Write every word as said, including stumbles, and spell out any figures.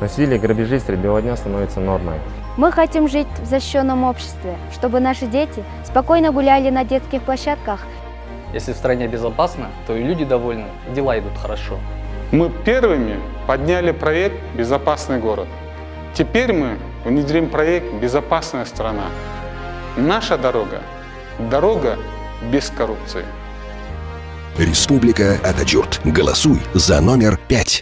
Насилие и грабежи средь бела дня становятся нормой. Мы хотим жить в защищенном обществе, чтобы наши дети спокойно гуляли на детских площадках. Если в стране безопасно, то и люди довольны, и дела идут хорошо. Мы первыми подняли проект «Безопасный город». Теперь мы внедрим проект «Безопасная страна». Наша дорога – дорога без коррупции. Республика Ататюрк. Голосуй за номер пять.